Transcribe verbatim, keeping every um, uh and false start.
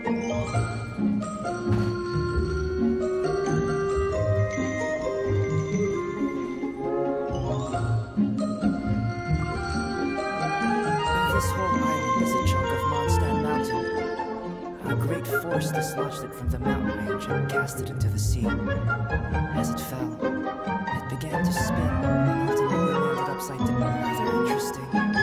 This whole island is a chunk of Mondstadt Mountain. A great force dislodged it from the mountain range and cast it into the sea. As it fell, it began to spin and ultimately landed upside down. Rather interesting.